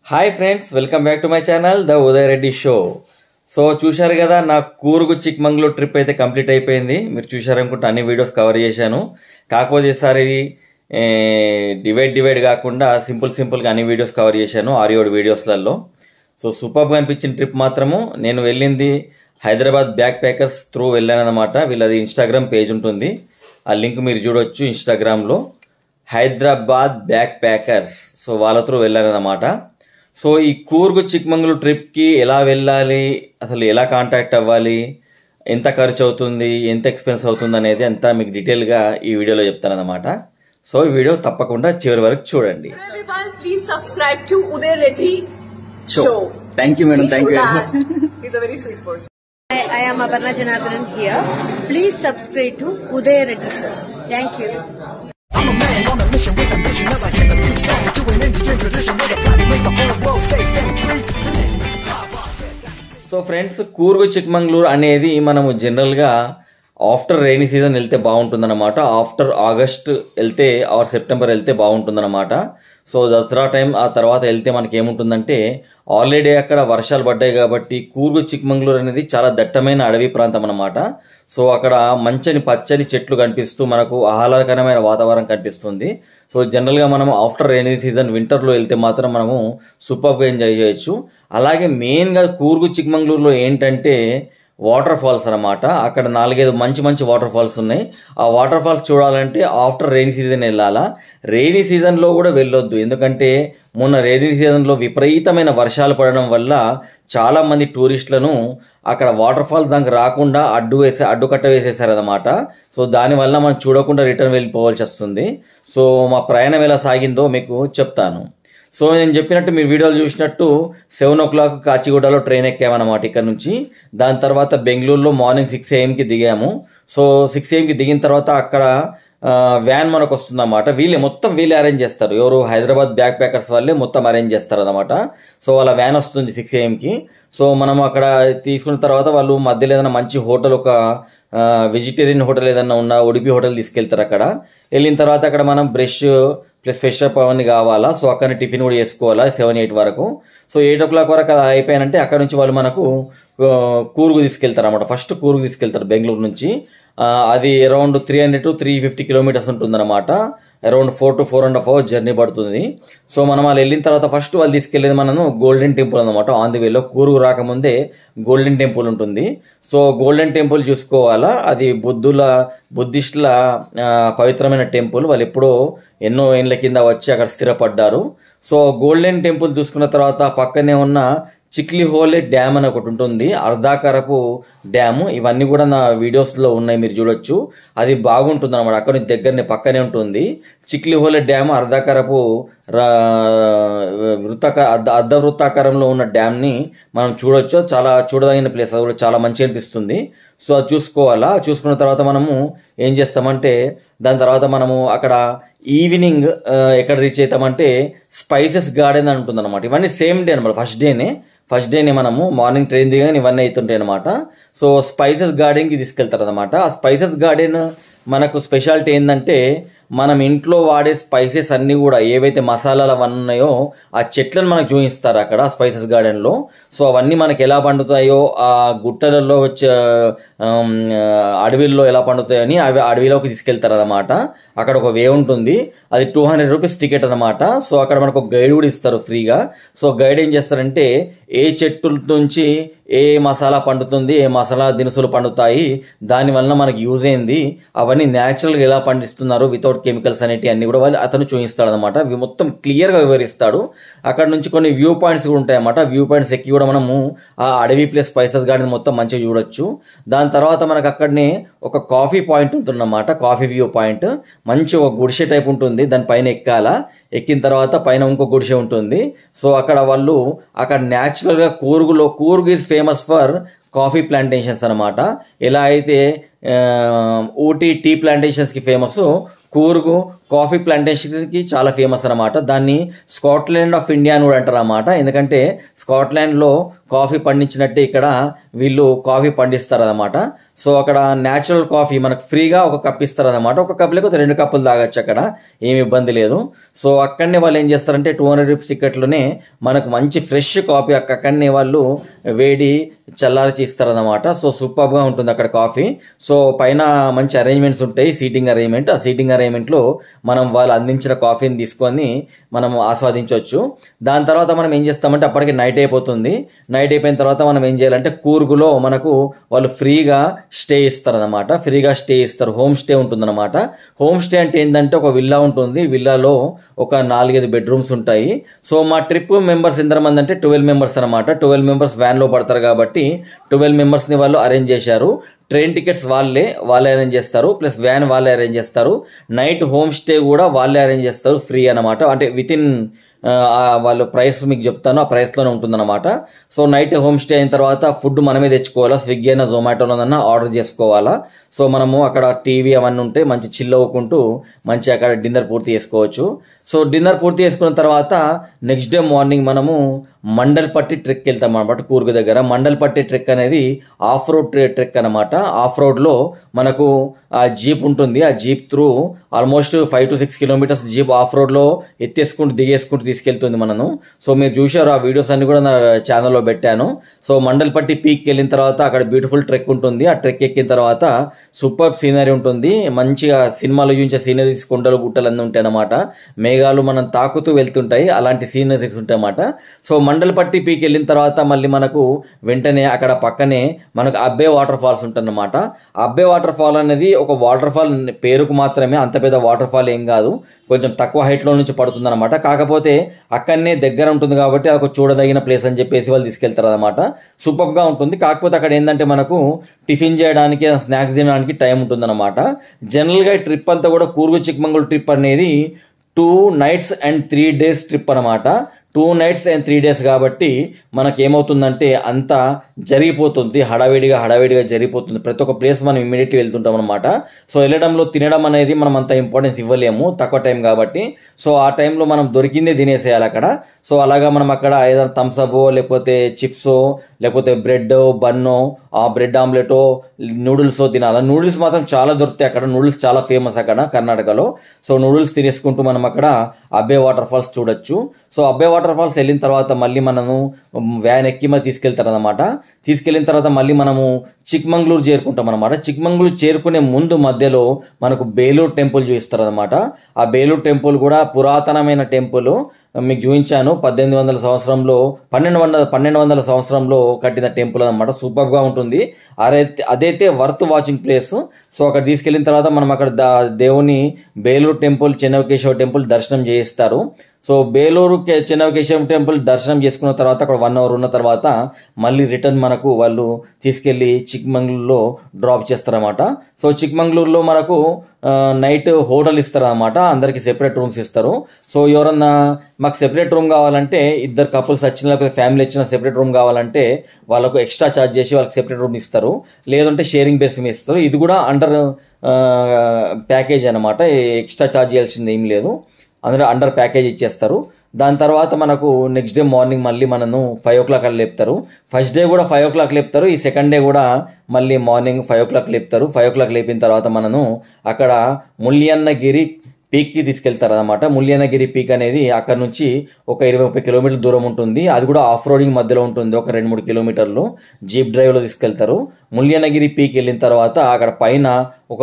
Hi friends, welcome back to my channel the Uday Reddy show. So చూశారు కదా, నా Coorg Chikmagalur trip అయితే కంప్లీట్ అయిపోయింది. మీరు చూశారనుకుంటే అన్ని వీడియోస్ కవర్ చేశాను. కాకపోతే ఈసారి డివైడ్ కాకుండా సింపుల్గా అన్ని వీడియోస్ కవర్ చేశాను 6-7 వీడియోస్లలో. సో సూపర్గా అనిపించిన ట్రిప్ మాత్రము నేను వెళ్ళింది హైదరాబాద్ బ్యాక్ ప్యాకర్స్ త్రూ వెళ్ళానన్నమాట. వీళ్ళది ఇన్స్టాగ్రామ్ పేజ్ ఉంటుంది, ఆ లింక్ మీరు చూడొచ్చు ఇన్స్టాగ్రామ్లో, హైదరాబాద్ బ్యాక్ ప్యాకర్స్. సో వాళ్ళ త్రూ వెళ్ళానన్నమాట. సో ఈ కూర్గు చిక్మంగళూరు ట్రిప్కి ఎలా వెళ్ళాలి, అసలు ఎలా కాంటాక్ట్ అవ్వాలి, ఎంత ఖర్చు అవుతుంది, ఎంత ఎక్స్పెన్స్ అవుతుంది అనేది అంతా మీకు డీటెయిల్గా ఈ వీడియోలో చెప్తానన్నమాట. సో ఈ వీడియో తప్పకుండా చివరి వరకు చూడండి. Please subscribe to Uday Reddy show. Thank you, madam. Thank you. He's a very sweet person. I am Aparna Janardhanan here. Please subscribe to Uday Reddy show. Thank you. I'm a man on a mission with ambition as I hit the beat, started doing Indian tradition with a plan to make the whole world safe and free. So friends, Coorg Chikmagalur అనేది మనము జనరల్గా after rainy season వెళ్తే బాగుంటుందన్నమాట. After August వెళ్తే or September వెళ్తే బాగుంటుందన్నమాట. So Dasara time ఆ తర్వాత వెళ్తే మనకి ఏముంటుందంటే, ఆల్రెడీ అక్కడ వర్షాలు పడ్డాయి కాబట్టి కూర్గు చిక్మంగళూరు అనేది చాలా దట్టమైన అడవి ప్రాంతం అన్నమాట. సో అక్కడ మంచని పచ్చని చెట్లు కనిపిస్తూ మనకు ఆహ్లాదకరమైన వాతావరణం కనిపిస్తుంది. సో జనరల్గా మనం ఆఫ్టర్ రైనీ సీజన్ వింటర్లో వెళ్తే మాత్రం మనము సూపర్గా ఎంజాయ్ చేయొచ్చు. అలాగే మెయిన్గా కూర్గు చిక్మంగళూరులో ఏంటంటే వాటర్ ఫాల్స్ అనమాట. అక్కడ 4-5 మంచి వాటర్ ఫాల్స్ ఉన్నాయి. ఆ వాటర్ ఫాల్స్ చూడాలంటే ఆఫ్టర్ రైనీ సీజన్ వెళ్ళాలా. రైనీ సీజన్లో కూడా వెళ్ళొద్దు, ఎందుకంటే మొన్న రైనీ సీజన్లో విపరీతమైన వర్షాలు పడడం వల్ల చాలామంది టూరిస్టులను అక్కడ వాటర్ ఫాల్స్ దానికి రాకుండా అడ్డుకట్ట వేసేసారనమాట. సో దానివల్ల మనం చూడకుండా రిటర్న్ వెళ్ళిపోవాల్సి వస్తుంది. సో మా ప్రయాణం ఎలా సాగిందో మీకు చెప్తాను. సో నేను చెప్పినట్టు మీరు వీడియోలు చూసినట్టు 7 o'clock కాచిగూడలో ట్రైన్ ఎక్కామన్నమాట ఇక్కడ నుంచి. దాని తర్వాత బెంగళూరులో మార్నింగ్ 6 AM దిగాము. సో 6 AM దిగిన తర్వాత అక్కడ వ్యాన్ మనకు వస్తుందన్నమాట. వీళ్ళే అరేంజ్ చేస్తారు. ఎవరు? హైదరాబాద్ బ్యాక్ ప్యాకర్స్ వాళ్ళే మొత్తం అరేంజ్ చేస్తారు అనమాట. సో వాళ్ళ వ్యాన్ వస్తుంది 6 AM. సో మనం అక్కడ తీసుకున్న తర్వాత వాళ్ళు మధ్యలో ఏదైనా మంచి హోటల్, ఒక వెజిటేరియన్ హోటల్ ఏదైనా ఉన్న ఉడిపి హోటల్ తీసుకెళ్తారు. అక్కడ వెళ్ళిన తర్వాత అక్కడ మనం బ్రష్ ప్లస్ ఫ్రెష్ అప్ అవన్నీ కావాలా. సో అక్కడ టిఫిన్ కూడా చేసుకోవాలా 7-8 వరకు. సో 8 o'clock వరకు అది అయిపోయానంటే అక్కడ నుంచి వాళ్ళు మనకు కూర్గు తీసుకెళ్తారు అనమాట. ఫస్ట్ కూర్గు తీసుకెళ్తారు బెంగళూరు నుంచి. అది అరౌండ్ 300 to 350 kilometers ఉంటుందన్నమాట. అరౌండ్ 4 to 4.5 hours జర్నీ పడుతుంది. సో మనం వాళ్ళు వెళ్ళిన తర్వాత ఫస్ట్ వాళ్ళు తీసుకెళ్లేది మనము గోల్డెన్ టెంపుల్ అనమాట. ఆన్ ది వేలో కూర్గు రాకముందే గోల్డెన్ టెంపుల్ ఉంటుంది. సో గోల్డెన్ టెంపుల్ చూసుకోవాలా. అది బుద్ధిస్టుల పవిత్రమైన టెంపుల్. వాళ్ళు ఎప్పుడో ఎన్నో ఏళ్ళ కింద వచ్చి అక్కడ స్థిరపడ్డారు. సో గోల్డెన్ టెంపుల్ చూసుకున్న తర్వాత పక్కనే ఉన్న చిక్లిహోలే డ్యామ్ అని ఒకటి ఉంటుంది, అర్ధాకరపు డ్యాము. ఇవన్నీ కూడా నా వీడియోస్లో ఉన్నాయి, మీరు చూడొచ్చు. అది బాగుంటుంది అనమాట. అక్కడ నుంచి దగ్గరనే పక్కనే ఉంటుంది చిక్లిహోలే డ్యామ్. అర్ధాకరపు అర్ధ వృత్తాకారంలో ఉన్న డ్యామ్ని మనం చూడొచ్చు. చాలా చూడదగిన ప్లేస్, అది కూడా చాలా మంచిగా అనిపిస్తుంది. సో అది చూసుకోవాలా. చూసుకున్న తర్వాత మనము ఏం చేస్తామంటే, దాని తర్వాత మనము అక్కడ ఈవినింగ్ ఎక్కడ రీచ్ అవుతామంటే స్పైసెస్ గార్డెన్ అని ఉంటుంది అనమాట. ఇవన్నీ సేమ్ డే అనమాట. ఫస్ట్ డేనే మనము మార్నింగ్ ట్రైన్ దిగానే ఇవన్నీ అవుతుంటాయి అనమాట. సో స్పైసెస్ గార్డెన్కి తీసుకెళ్తారు అనమాట. ఆ స్పైసెస్ గార్డెన్ మనకు స్పెషాలిటీ ఏంటంటే, మనం ఇంట్లో వాడే స్పైసెస్ అన్నీ కూడా ఏవైతే మసాలాలు అవన్నీ ఉన్నాయో ఆ చెట్లను మనకు చూపిస్తారు అక్కడ స్పైసెస్ గార్డెన్లో. సో అవన్నీ మనకి ఎలా పండుతాయో, ఆ గుట్టలలో వచ్చే అడవిల్లో ఎలా పండుతాయని అవి అడవిలోకి తీసుకెళ్తారు అనమాట. అక్కడ ఒక వే ఉంటుంది, అది 200 rupees టికెట్ అనమాట. సో అక్కడ మనకు ఒక గైడ్ కూడా ఇస్తారు ఫ్రీగా. సో గైడ్ ఏం చేస్తారంటే, ఏ చెట్టు నుంచి ఏ మసాలా పండుతుంది, ఏ మసాలా దినుసులు పండుతాయి, దానివల్ల మనకి యూజ్ అయింది, అవన్నీ న్యాచురల్గా ఎలా పండిస్తున్నారు వితౌట్ కెమికల్స్ అనేవి అన్ని కూడా అతను చూపిస్తాడు అనమాట. మొత్తం క్లియర్గా వివరిస్తాడు. అక్కడ నుంచి కొన్ని వ్యూ పాయింట్స్ కూడా ఉంటాయి అన్నమాట. వ్యూ పాయింట్స్ ఎక్కి కూడా మనము ఆ అడవి ప్లేస్ స్పైసెస్ గార్డెన్ మొత్తం మంచిగా చూడొచ్చు. దాని తర్వాత మనకు అక్కడనే ఒక కాఫీ పాయింట్ ఉంటుందన్నమాట, కాఫీ వ్యూ పాయింట్. మంచి ఒక గుడిసె టైప్ ఉంటుంది, దానిపైన ఎక్కాల. ఎక్కిన తర్వాత పైన ఇంకో గుడిసె ఉంటుంది. సో అక్కడ వాళ్ళు అక్కడ న్యాచురల్గా Coorg is famous for coffee plantations అనమాట. ఎలా అయితే ఊటీ టీ ప్లాంటేషన్స్కి ఫేమస్, కూర్గు కాఫీ ప్లాంటేషన్కి చాలా ఫేమస్ అనమాట. దాన్ని స్కాట్లాండ్ ఆఫ్ ఇండియా అని కూడా అంటారు అన్నమాట. ఎందుకంటే స్కాట్లాండ్లో కాఫీ పండించినట్టే ఇక్కడ వీళ్ళు కాఫీ పండిస్తారన్నమాట. సో అక్కడ న్యాచురల్ కాఫీ మనకు ఫ్రీగా ఒక కప్ ఇస్తారన్నమాట. ఒక కప్ లేకపోతే 2 కప్పులు తాగొచ్చు, అక్కడ ఏమి ఇబ్బంది లేదు. సో అక్కడనే వాళ్ళు ఏం చేస్తారంటే 200 రూపీస్ టికెట్లోనే మనకు మంచి ఫ్రెష్ కాఫీ అక్కడనే వాళ్ళు వేడి చల్లార్చి ఇస్తారన్నమాట. సో సూపర్గా ఉంటుంది అక్కడ కాఫీ. సో పైన మంచి అరేంజ్మెంట్స్ ఉంటాయి, సీటింగ్ అరేంజ్మెంట్. ఆ సీటింగ్ అరేంజ్మెంట్లో మనం వాళ్ళు అందించిన కాఫీని తీసుకొని మనం ఆస్వాదించవచ్చు. దాని తర్వాత మనం ఏం చేస్తామంటే అప్పటికి నైట్ అయిపోతుంది. నైట్ అయిపోయిన తర్వాత మనం ఏం చేయాలంటే కూర్గులో మనకు వాళ్ళు ఫ్రీగా స్టే ఇస్తారన్నమాట. ఫ్రీగా స్టే ఇస్తారు, హోమ్ స్టే ఉంటుందన్నమాట. హోమ్ స్టే అంటే ఏంటంటే ఒక విల్లా ఉంటుంది. విల్లాలో ఒక 4-5 బెడ్రూమ్స్ ఉంటాయి. సో మా ట్రిప్ మెంబర్స్ ఎంతమంది అంటే 12 మెంబర్స్ అనమాట. 12 మెంబర్స్ వ్యాన్లో పడతారు కాబట్టి 12 మెంబర్స్ని వాళ్ళు అరేంజ్ చేశారు. ట్రైన్ టికెట్స్ వాళ్ళే అరేంజ్ చేస్తారు, ప్లస్ వ్యాన్ వాళ్ళే అరేంజ్ చేస్తారు. నైట్ హోమ్ స్టే కూడా వాళ్ళే అరేంజ్ చేస్తారు, ఫ్రీ అనమాట. అంటే వితిన్ వాళ్ళు ప్రైస్ మీకు చెప్తాను, ఆ ప్రైస్లోనే ఉంటుందన్నమాట. సో నైట్ హోమ్ స్టే అయిన తర్వాత ఫుడ్ మనమే తెచ్చుకోవాలా, స్విగ్గీ అయినా జొమాటోలోనన్నా ఆర్డర్ చేసుకోవాలా. సో మనము అక్కడ టీవీ అవన్నీ ఉంటే మంచి చిల్ అవ్వుకుంటూ మంచి అక్కడ డిన్నర్ పూర్తి చేసుకోవచ్చు. సో డిన్నర్ పూర్తి చేసుకున్న తర్వాత నెక్స్ట్ డే మార్నింగ్ మనము మండల్పట్టి ట్రెక్ వెళ్తాం అనమాట. కూర్గు దగ్గర మండల్పట్టి ట్రెక్ అనేది ఆఫ్ రోడ్ ట్రెక్ అనమాట. ఆఫ్ రోడ్లో మనకు ఆ జీప్ ఉంటుంది. ఆ jeep through almost 5 to 6 kilometres jeep off రోడ్లో ఎత్తేసుకుంటూ దిగేసుకుంటూ తీసుకెళ్తుంది మనను. సో మీరు చూశారు, ఆ వీడియోస్ అన్ని కూడా నా ఛానల్లో పెట్టాను. సో మండల్పట్టి పీక్కి వెళ్ళిన తర్వాత అక్కడ బ్యూటిఫుల్ ట్రెక్ ఉంటుంది. ఆ ట్రెక్ ఎక్కిన తర్వాత సూపర్ సీనరీ ఉంటుంది. మంచిగా సినిమాలో చూపించే సీనరీస్, కొండలు గుట్టలు అన్నీ ఉంటాయి అన్నమాట. మేఘాలు మనం తాకుతూ వెళ్తుంటాయి, అలాంటి సీనరీస్ ఉంటాయి అన్నమాట. సో మండల్పట్టి పీక్ వెళ్ళిన తర్వాత మళ్ళీ మనకు వెంటనే అక్కడ పక్కనే మనకు అబ్బే వాటర్ ఫాల్స్ ఉంటుందన్నమాట. అబ్బే వాటర్ ఫాల్ అనేది ఒక వాటర్ ఫాల్ పేరుకు మాత్రమే, అంత పెద్ద వాటర్ ఫాల్ ఏం కాదు, కొంచెం తక్కువ హైట్లో నుంచి పడుతుంది అనమాట. కాకపోతే అక్కడనే దగ్గర ఉంటుంది కాబట్టి అది ఒక చూడదగిన ప్లేస్ అని చెప్పేసి వాళ్ళు తీసుకెళ్తారు అనమాట. సూపర్గా ఉంటుంది. కాకపోతే అక్కడ ఏంటంటే మనకు టిఫిన్ చేయడానికి, స్నాక్స్ తినడానికి టైం ఉంటుందన్నమాట. జనరల్గా ఈ ట్రిప్ అంతా కూడా కూర్గు చిక్మంగళూరు ట్రిప్ అనేది 2 nights and 3 days ట్రిప్ అనమాట. 2 nights and 3 days కాబట్టి మనకేమవుతుందంటే అంతా జరిగిపోతుంది, హడావిడిగా జరిగిపోతుంది. ప్రతి ఒక్క ప్లేస్ మనం ఇమ్మీడియట్లీ వెళ్తుంటాం అనమాట. సో వెళ్ళడంలో తినడం అనేది మనం అంత ఇంపార్టెన్స్ ఇవ్వలేము, తక్కువ టైం కాబట్టి. సో ఆ టైంలో మనం దొరికిందే తినేసేయాలి అక్కడ. సో అలాగా మనం అక్కడ ఏదైనా థమ్స్అప్ లేకపోతే చిప్సో లేకపోతే బ్రెడ్ బన్నో, ఆ బ్రెడ్ ఆమ్లెటో, నూడిల్స్ తినాలి. నూడిల్స్ మాత్రం చాలా దొరుకుతాయి అక్కడ. నూడిల్స్ చాలా ఫేమస్ అక్కడ కర్ణాటకలో. సో నూడిల్స్ తినేసుకుంటూ మనం అక్కడ అబ్బే వాటర్ ఫాల్స్ చూడొచ్చు. సో అబ్బే వాటర్ ఫాల్స్ వెళ్ళిన తర్వాత మళ్ళీ మనము వ్యాన్ ఎక్కి తీసుకెళ్తారు అనమాట. తీసుకెళ్ళిన తర్వాత మళ్ళీ మనము చిక్మంగళూరు చేరుకుంటాం అనమాట. చిక్మంగళూరు చేరుకునే ముందు మధ్యలో మనకు బేలూరు టెంపుల్ చూపిస్తారు అనమాట. ఆ బేలూరు టెంపుల్ కూడా పురాతనమైన టెంపుల్. మీకు చూపించాను, 1200 సంవత్సరంలో 1200 సంవత్సరంలో కట్టిన టెంపుల్ అనమాట. సూపర్గా ఉంటుంది. అదైతే వర్త్ వాచింగ్ ప్లేస్. సో అక్కడ తీసుకెళ్ళిన తర్వాత మనం అక్కడ దేవుని బేలూరు టెంపుల్, చెన్నకేశవ టెంపుల్ దర్శనం చేయిస్తారు. సో బేలూరు చెన్నకేశవ టెంపుల్ దర్శనం చేసుకున్న తర్వాత అక్కడ 1 hour ఉన్న తర్వాత మళ్ళీ రిటర్న్ మనకు వాళ్ళు తీసుకెళ్ళి చిక్మంగళూరులో డ్రాప్ చేస్తారన్నమాట. సో చిక్మంగళూరులో మనకు నైట్ హోటల్ ఇస్తారన్నమాట. అందరికి సెపరేట్ రూమ్స్ ఇస్తారు. సో ఎవరన్నా మాకు సెపరేట్ రూమ్ కావాలంటే, 2 couples వచ్చిన లేకపోతే ఫ్యామిలీ వచ్చిన సెపరేట్ రూమ్ కావాలంటే వాళ్ళకు ఎక్స్ట్రా ఛార్జ్ చేసి వాళ్ళకి సెపరేట్ రూమ్ ఇస్తారు. లేదంటే షేరింగ్ బేస్ మీద ఇస్తారు. ఇది కూడా అండర్ ప్యాకేజ్ అనమాట. ఎక్స్ట్రా ఛార్జ్ చేయాల్సింది ఏం లేదు, అందులో అండర్ ప్యాకేజ్ ఇచ్చేస్తారు. దాని తర్వాత మనకు నెక్స్ట్ డే మార్నింగ్ మళ్ళీ మనను 5 o'clock అలా లేపుతారు. ఫస్ట్ డే కూడా 5 o'clock లేపుతారు. ఈ సెకండ్ డే కూడా మళ్ళీ మార్నింగ్ 5 o'clock లేపుతారు. 5 o'clock లేపిన తర్వాత మనను అక్కడ ముల్యన్నగిరి పీక్కి తీసుకెళ్తారు అనమాట. ముల్యన్నగిరి పీక్ అనేది అక్కడ నుంచి ఒక 20-30 కిలోమీటర్ల దూరం ఉంటుంది. అది కూడా ఆఫ్ రోడింగ్ మధ్యలో ఉంటుంది, ఒక 2-3 కిలోమీటర్లు జీప్ డ్రైవ్లో తీసుకెళ్తారు. ముల్యన్నగిరి పీక్ వెళ్ళిన తర్వాత అక్కడ పైన ఒక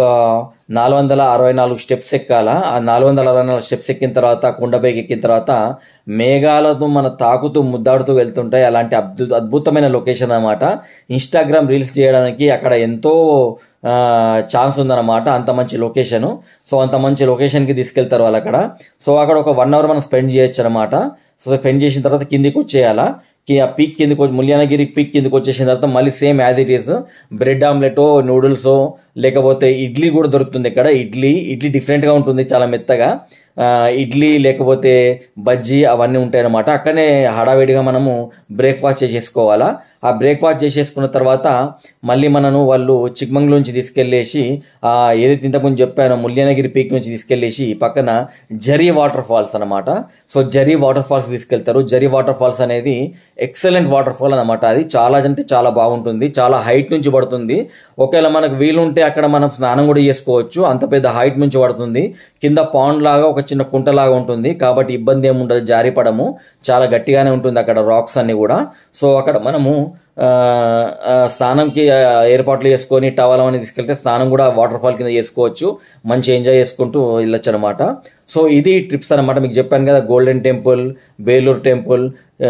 464 స్టెప్స్ ఎక్కాల. ఆ 464 స్టెప్స్ ఎక్కిన తర్వాత కొండపైకి ఎక్కిన తర్వాత మేఘాలతో మన తాకుతూ ముద్దాడుతూ వెళ్తుంటాయి. అలాంటి అద్భుతమైన లొకేషన్ అన్నమాట. ఇన్స్టాగ్రామ్ రీల్స్ చేయడానికి అక్కడ ఎంతో ఛాన్స్ ఉందన్నమాట. అంత మంచి లొకేషను. సో అంత మంచి లొకేషన్కి తీసుకెళ్తారు వాళ్ళు అక్కడ. సో అక్కడ ఒక 1 hour మనం స్పెండ్ చేయొచ్చు అనమాట. సో స్పెండ్ చేసిన తర్వాత కిందికి వచ్చేయాలా. ఆ పీక్ కిందకి వచ్చి ముల్యన్నగిరి పీక్ కిందకి వచ్చేసిన తర్వాత మళ్ళీ same as it is bread ఆమ్లెటో, నూడిల్సో, లేకపోతే ఇడ్లీ కూడా దొరుకుతుంది ఇక్కడ. ఇడ్లీ డిఫరెంట్గా ఉంటుంది, చాలా మెత్తగా. ఇడ్లీ లేకపోతే బజ్జీ అవన్నీ ఉంటాయి అన్నమాట. అక్కడనే హడావిడిగా మనము బ్రేక్ఫాస్ట్ చేసేసుకోవాలా. ఆ బ్రేక్ఫాస్ట్ చేసేసుకున్న తర్వాత మళ్ళీ మనను వాళ్ళు చిక్మంగళూరు నుంచి తీసుకెళ్ళేసి ఏదైతే ఇంతకుముందు చెప్పానో ముల్యానగిరి పీక్ నుంచి తీసుకెళ్ళేసి పక్కన జరీ వాటర్ ఫాల్స్ అనమాట. సో జరీ వాటర్ ఫాల్స్ తీసుకెళ్తారు. జరీ వాటర్ ఫాల్స్ అనేది ఎక్సలెంట్ వాటర్ ఫాల్ అనమాట. అది చాలా అంటే చాలా బాగుంటుంది, చాలా హైట్ నుంచి పడుతుంది. ఒకవేళ మనకు వీలుంటే అక్కడ మనం స్నానం కూడా చేసుకోవచ్చు, అంత పెద్ద హైట్ నుంచి పడుతుంది. కింద పాండ్ లాగా ఒక చిన్న కుంట లాగా ఉంటుంది కాబట్టి ఇబ్బంది ఏముండదు, జారిపడము, చాలా గట్టిగానే ఉంటుంది అక్కడ రాక్స్ అన్ని కూడా. సో అక్కడ మనము స్నానంకి ఏర్పాట్లు చేసుకొని టవల్ అని తీసుకెళ్తే స్నానం కూడా వాటర్ ఫాల్ కింద చేసుకోవచ్చు, మంచి ఎంజాయ్ చేసుకుంటూ వెళ్ళొచ్చు అనమాట. సో ఇది ట్రిప్స్ అనమాట. మీకు చెప్పాను కదా, golden temple, Belur temple,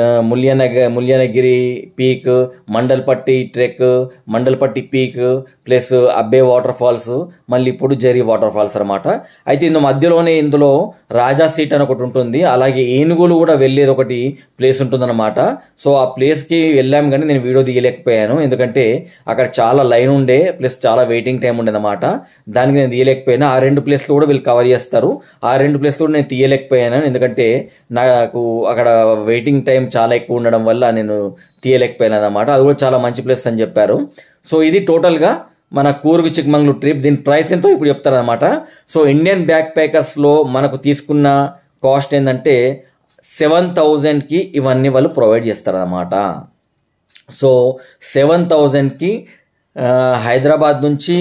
Mullayanagiri peak, Mandalpatti trek, Mandalpatti peak plus Abbey waterfalls, మళ్ళీ ఇప్పుడు జరీ వాటర్ ఫాల్స్ అనమాట. అయితే ఇందులో రాజా సీట్ అని ఒకటి ఉంటుంది, అలాగే ఏనుగులు కూడా వెళ్ళేది ఒకటి ప్లేస్ ఉంటుందన్నమాట. సో ఆ ప్లేస్కి వెళ్ళాం కానీ నేను వీడియో తీయలేకపోయాను, ఎందుకంటే అక్కడ చాలా లైన్ ఉండే ప్లస్ చాలా వెయిటింగ్ టైం ఉండేది అనమాట. దానికి నేను తీయలేకపోయాను. ఆ 2 ప్లేస్లు కూడా వీళ్ళు కవర్ చేస్తారు. ఆ 2 ప్లేస్లు కూడా నేను తీయలేకపోయాను, ఎందుకంటే నాకు అక్కడ వెయిటింగ్ టైం చాలా ఎక్కువ ఉండడం వల్ల నేను తీయలేకపోయాను అనమాట. అది కూడా చాలా మంచి ప్లేస్ అని చెప్పారు. సో ఇది టోటల్గా మన కూర్గ్ చిక్మంగళూరు ట్రిప్. దీని ప్రైస్ ఎంతో ఇప్పుడు చెప్తారనమాట. సో ఇండియన్ బ్యాక్ ప్యాకర్స్లో మనకు తీసుకున్న కాస్ట్ ఏంటంటే 7,000కి ఇవన్నీ వాళ్ళు ప్రొవైడ్ చేస్తారన్నమాట. సో 7,000కి హైదరాబాద్ నుంచి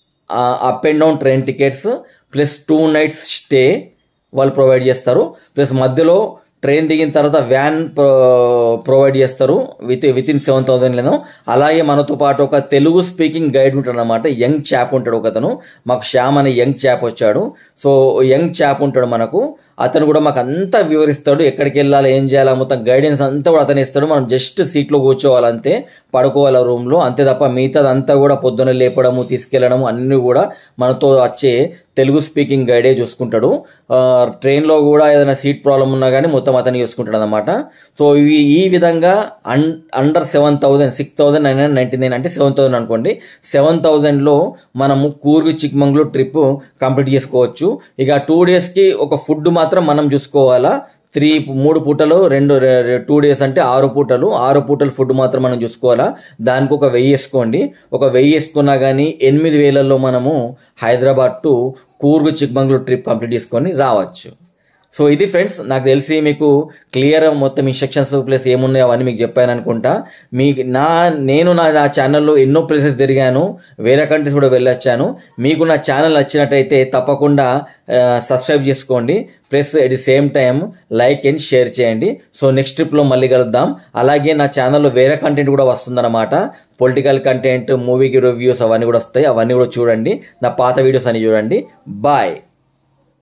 up and down train tickets plus 2 nights stay వాళ్ళు ప్రొవైడ్ చేస్తారు. ప్లస్ మధ్యలో ట్రైన్ దిగిన తర్వాత వ్యాన్ ప్రొవైడ్ చేస్తారు వితిన్ 7,000. అలాగే మనతో పాటు ఒక తెలుగు స్పీకింగ్ గైడ్ ఉంటాడు అనమాట. యంగ్ చాప్ ఉంటాడు ఒకతను, మాకు శ్యామ్ అనే యంగ్ చాప్ వచ్చాడు. సో యంగ్ చాప్ ఉంటాడు మనకు, అతను కూడా మాకు అంతా వివరిస్తాడు, ఎక్కడికి వెళ్ళాలి, ఏం చేయాలి, మొత్తం గైడెన్స్ అంతా కూడా అతను ఇస్తాడు. మనం జస్ట్ సీట్లో కూర్చోవాలంతే, పడుకోవాలి రూమ్లో, అంతే తప్ప మిగతాదంతా కూడా పొద్దున్న లేపడము, తీసుకెళ్ళడము అన్నీ కూడా మనతో వచ్చే తెలుగు స్పీకింగ్ గైడే చూసుకుంటాడు. ట్రైన్లో కూడా ఏదైనా సీట్ ప్రాబ్లం ఉన్నా కానీ మొత్తం అతను చూసుకుంటాడు అనమాట. సో ఈ విధంగా అండర్ 7,000, 6,999 అంటే 7,000 అనుకోండి, 7,000లో మనము కూర్గ్ చిక్మంగళూరు ట్రిప్ కంప్లీట్ చేసుకోవచ్చు. ఇక 2 daysకి ఒక ఫుడ్ మాత్రం మనం చూసుకోవాలా. 3 పూటలు 2 days అంటే 6 పూటలు, 6 పూటలు ఫుడ్ మాత్రం మనం చూసుకోవాలా. దానికి ఒక 1000 వేసుకోండి. ఒక 1000 వేసుకున్నా కానీ 8,000లో మనము Hyderabad to Coorg Chikmagalur trip complete చేసుకొని రావచ్చు. సో ఇది ఫ్రెండ్స్, నాకు తెలిసి మీకు క్లియర్ మొత్తం ఇన్స్ట్రక్షన్స్ ప్లస్ ఏమున్నాయో అవన్నీ మీకు చెప్పాను అనుకుంటా. నేను నా ఛానల్లో ఎన్నో ప్లేసెస్ తిరిగాను, వేరే కంట్రీస్ కూడా వెళ్ళొచ్చాను. మీకు నా ఛానల్ నచ్చినట్టయితే తప్పకుండా సబ్స్క్రైబ్ చేసుకోండి, plus at the same time like and share చేయండి. సో నెక్స్ట్ ట్రిప్లో మళ్ళీ కలుద్దాం. అలాగే నా ఛానల్లో వేరే కంటెంట్ కూడా వస్తుందన్నమాట, పొలిటికల్ కంటెంట్, మూవీకి రివ్యూస్ అవన్నీ కూడా వస్తాయి, అవన్నీ కూడా చూడండి. నా పాత వీడియోస్ అన్ని చూడండి. బాయ్.